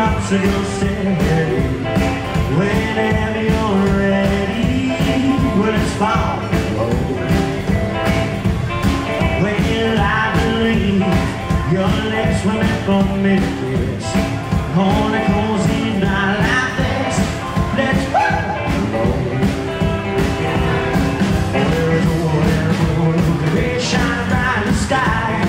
obstacle steady. Whenever you're ready, well, it's far below. Well, I believe your legs were meant for me to kiss on a cozy night like this. Let's go. There's a world, they shine bright in the sky.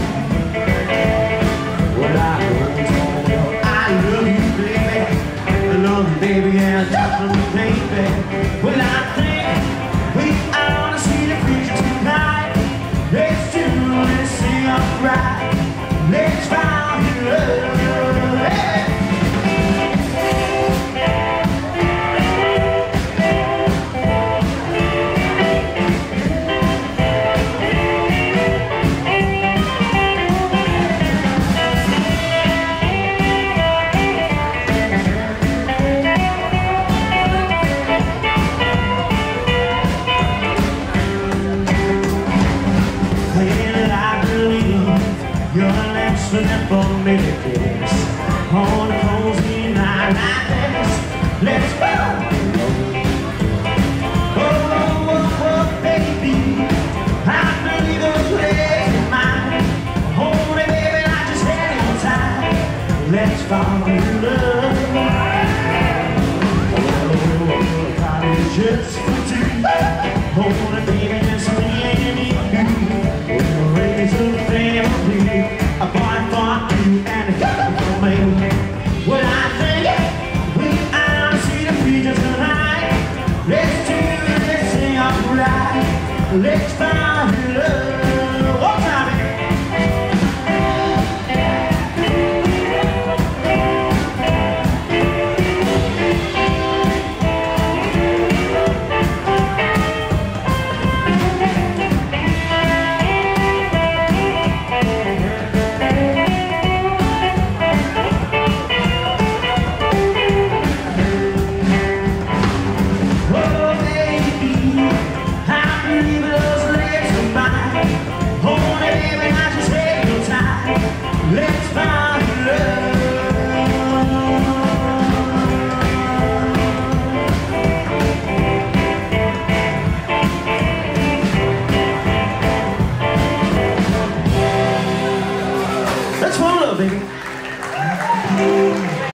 Well, I love you, baby. I love you, baby, and I love you, baby. Well, I think we are on a sweet future tonight. Let's do this thing upright. Let's find love. Hey. For me to kiss on a cozy night like this. Let's go. Oh, oh, oh, baby, I believe those legs are mine. Hold it, baby, I just had it tight. Let's fall in love. Oh, probably just for two. Oh,